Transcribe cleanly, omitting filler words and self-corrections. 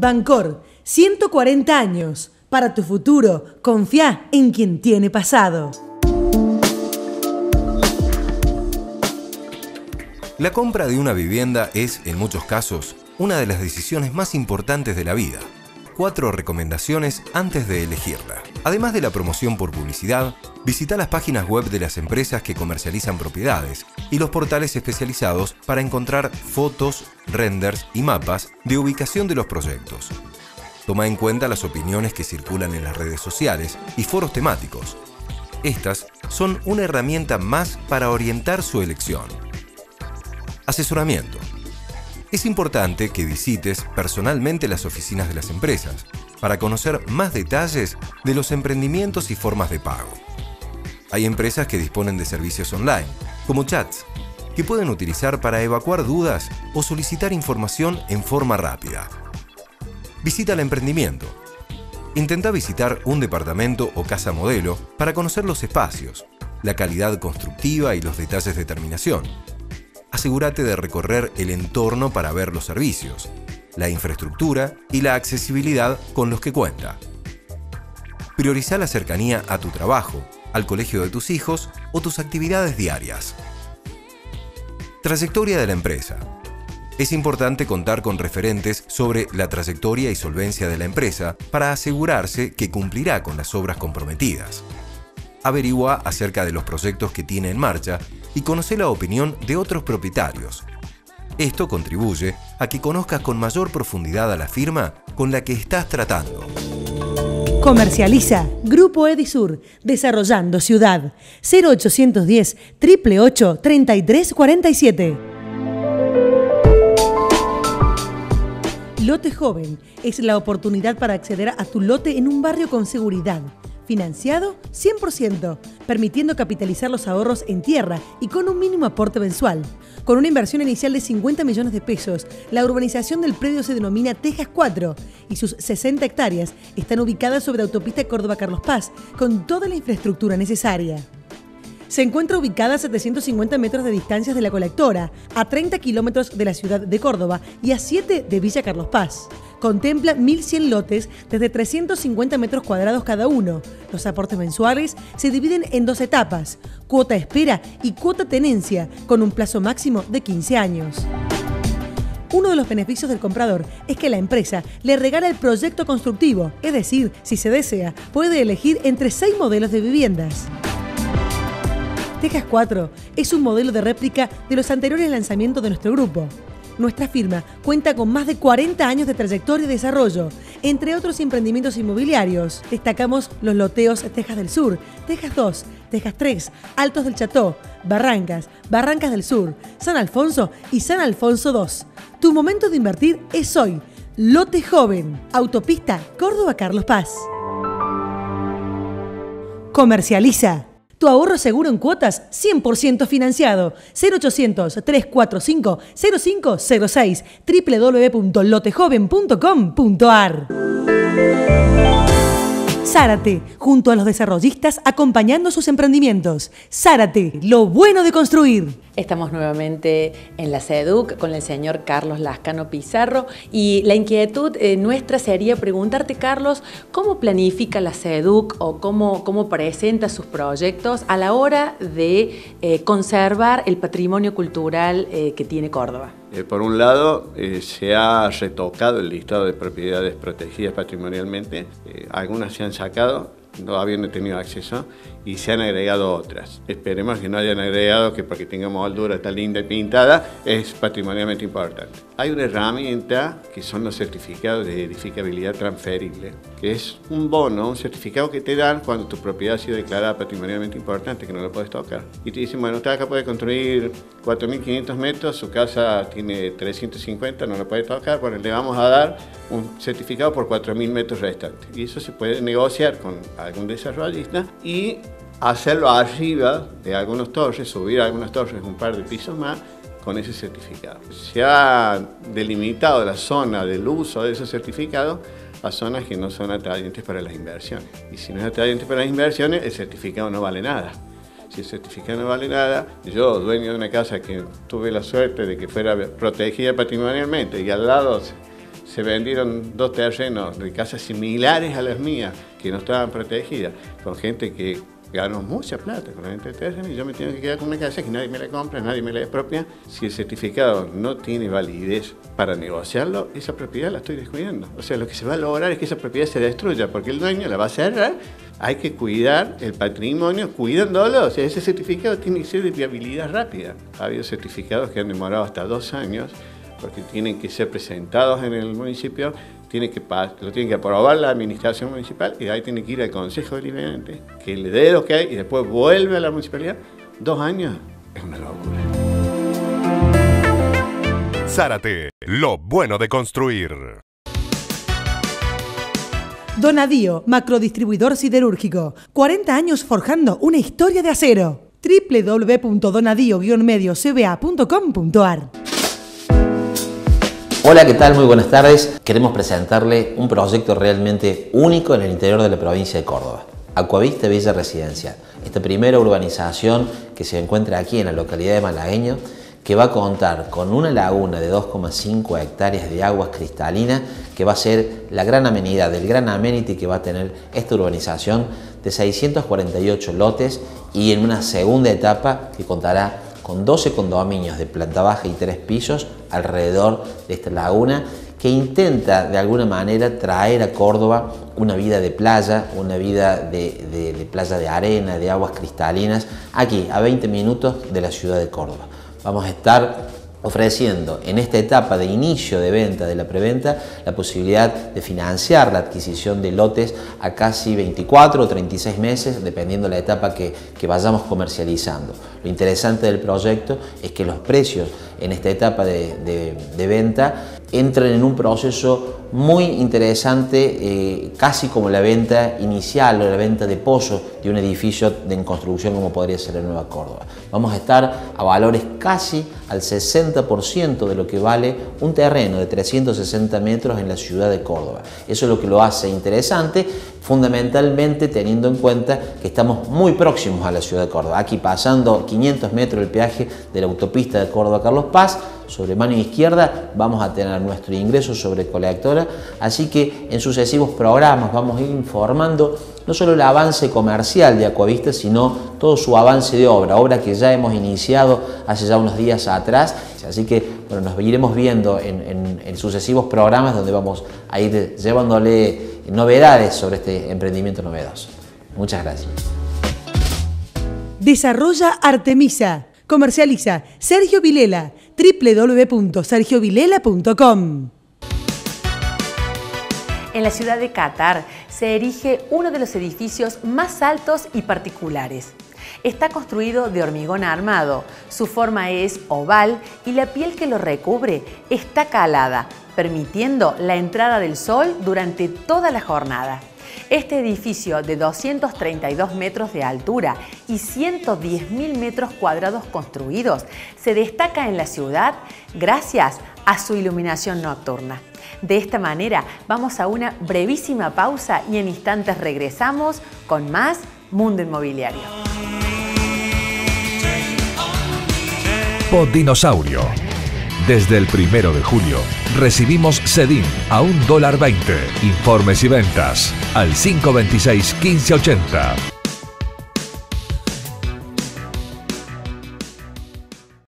Bancor, 140 años. Para tu futuro, confía en quien tiene pasado. La compra de una vivienda es, en muchos casos, una de las decisiones más importantes de la vida. 4 recomendaciones antes de elegirla. Además de la promoción por publicidad, visita las páginas web de las empresas que comercializan propiedades y los portales especializados para encontrar fotos, renders y mapas de ubicación de los proyectos. Toma en cuenta las opiniones que circulan en las redes sociales y foros temáticos. Estas son una herramienta más para orientar su elección. Asesoramiento. Es importante que visites personalmente las oficinas de las empresas para conocer más detalles de los emprendimientos y formas de pago. Hay empresas que disponen de servicios online, como chats, que pueden utilizar para evacuar dudas o solicitar información en forma rápida. Visita el emprendimiento. Intenta visitar un departamento o casa modelo para conocer los espacios, la calidad constructiva y los detalles de terminación. Asegúrate de recorrer el entorno para ver los servicios, la infraestructura y la accesibilidad con los que cuenta. Prioriza la cercanía a tu trabajo, al colegio de tus hijos o tus actividades diarias. Trayectoria de la empresa. Es importante contar con referentes sobre la trayectoria y solvencia de la empresa para asegurarse que cumplirá con las obras comprometidas. Averigua acerca de los proyectos que tiene en marcha y conoce la opinión de otros propietarios. Esto contribuye a que conozcas con mayor profundidad a la firma con la que estás tratando. Comercializa Grupo Edisur, desarrollando ciudad. 0810 888 3347. Lote Joven es la oportunidad para acceder a tu lote en un barrio con seguridad. Financiado 100%, permitiendo capitalizar los ahorros en tierra y con un mínimo aporte mensual. Con una inversión inicial de 50 millones de pesos, la urbanización del predio se denomina Tejas 4 y sus 60 hectáreas están ubicadas sobre autopista Córdoba-Carlos Paz, con toda la infraestructura necesaria. Se encuentra ubicada a 750 metros de distancia de la colectora, a 30 kilómetros de la ciudad de Córdoba y a 7 de Villa Carlos Paz. Contempla 1.100 lotes desde 350 metros cuadrados cada uno. Los aportes mensuales se dividen en 2 etapas, cuota espera y cuota tenencia, con un plazo máximo de 15 años. Uno de los beneficios del comprador es que la empresa le regala el proyecto constructivo, es decir, si se desea, puede elegir entre 6 modelos de viviendas. Tejas 4 es un modelo de réplica de los anteriores lanzamientos de nuestro grupo. Nuestra firma cuenta con más de 40 años de trayectoria y desarrollo. Entre otros emprendimientos inmobiliarios, destacamos los loteos Tejas del Sur, Tejas 2, Tejas 3, Altos del Cható, Barrancas, Barrancas del Sur, San Alfonso y San Alfonso 2. Tu momento de invertir es hoy. Lote Joven, Autopista Córdoba-Carlos Paz. Comercializa tu ahorro seguro en cuotas 100% financiado. 0800-345-0506 www.lotejoven.com.ar. Zárate, junto a los desarrollistas acompañando sus emprendimientos. Zárate, lo bueno de construir. Estamos nuevamente en la SEDUC con el señor Carlos Lascano Pizarro y la inquietud nuestra sería preguntarte, Carlos, ¿cómo planifica la SEDUC o cómo presenta sus proyectos a la hora de conservar el patrimonio cultural que tiene Córdoba? Por un lado, se ha retocado el listado de propiedades protegidas patrimonialmente. Algunas se han sacado, no habiendo tenido acceso, y se han agregado otras. Esperemos que no hayan agregado que porque tengamos Aldura tan linda y pintada es patrimonialmente importante. Hay una herramienta que son los certificados de edificabilidad transferible, que es un bono, un certificado que te dan cuando tu propiedad ha sido declarada patrimonialmente importante, que no lo puedes tocar. Y te dicen, bueno, usted acá puede construir 4.500 metros, su casa tiene 350, no lo puede tocar, bueno, le vamos a dar un certificado por 4.000 metros restantes. Y eso se puede negociar con algún desarrollista y hacerlo arriba de algunos torres, subir a algunas torres un par de pisos más con ese certificado. Se ha delimitado la zona del uso de esos certificados a zonas que no son atrayentes para las inversiones. Y si no es atrayente para las inversiones, el certificado no vale nada. Si el certificado no vale nada, yo, dueño de una casa que tuve la suerte de que fuera protegida patrimonialmente y al lado se vendieron 2 terrenos de casas similares a las mías, que no estaban protegidas, con gente que ganó mucha plata con la venta de terrenos, y yo me tengo que quedar con una casa que nadie me la compra, nadie me la expropia. Si el certificado no tiene validez para negociarlo, esa propiedad la estoy descuidando. O sea, lo que se va a lograr es que esa propiedad se destruya, porque el dueño la va a cerrar. Hay que cuidar el patrimonio cuidándolo. O sea, ese certificado tiene que ser de viabilidad rápida. Ha habido certificados que han demorado hasta 2 años, porque tienen que ser presentados en el municipio, lo tiene que aprobar la administración municipal, y ahí tiene que ir al Consejo Deliberante, que le dé lo que hay y después vuelve a la municipalidad. 2 años es una locura. Zárate, lo bueno de construir. Donadío, macrodistribuidor siderúrgico. 40 años forjando una historia de acero. www.donadío-mediocba.com.ar. Hola, ¿qué tal? Muy buenas tardes. Queremos presentarle un proyecto realmente único en el interior de la provincia de Córdoba. Aquavista Villa Residencial. Esta primera urbanización que se encuentra aquí en la localidad de Malagueño, que va a contar con una laguna de 2,5 hectáreas de aguas cristalinas, que va a ser la gran amenidad, el gran amenity que va a tener esta urbanización de 648 lotes, y en una segunda etapa que contará con 12 condominios de planta baja y 3 pisos alrededor de esta laguna, que intenta de alguna manera traer a Córdoba una vida de playa, una vida de playa de arena, de aguas cristalinas, aquí a 20 minutos de la ciudad de Córdoba. Vamos a estar ofreciendo en esta etapa de inicio de venta, de la preventa, la posibilidad de financiar la adquisición de lotes a casi 24 o 36 meses, dependiendo de la etapa que vayamos comercializando. Lo interesante del proyecto es que los precios en esta etapa de venta entran en un proceso muy interesante, casi como la venta inicial o la venta de pozo de un edificio en construcción como podría ser en Nueva Córdoba. Vamos a estar a valores casi al 60% de lo que vale un terreno de 360 metros en la ciudad de Córdoba. Eso es lo que lo hace interesante, fundamentalmente teniendo en cuenta que estamos muy próximos a la ciudad de Córdoba. Aquí pasando 500 metros el peaje de la autopista de Córdoba-Carlos Paz, sobre mano izquierda vamos a tener nuestro ingreso sobre colectora, así que en sucesivos programas vamos a ir informando no solo el avance comercial de Aquavista, sino todo su avance de obra que ya hemos iniciado hace ya unos días atrás, así que bueno, nos iremos viendo en sucesivos programas donde vamos a ir llevándole novedades sobre este emprendimiento novedoso. Muchas gracias. Desarrolla Artemisa. Comercializa Sergio Vilela. www.sergiovilela.com. En la ciudad de Qatar se erige uno de los edificios más altos y particulares. Está construido de hormigón armado, su forma es oval y la piel que lo recubre está calada, permitiendo la entrada del sol durante toda la jornada. Este edificio de 232 metros de altura y 110.000 metros cuadrados construidos se destaca en la ciudad gracias a su iluminación nocturna. De esta manera vamos a una brevísima pausa y en instantes regresamos con más Mundo Inmobiliario. Podinosaurio. Desde el 1 de julio recibimos CEDIN a $1.20. Informes y ventas al 526-1580.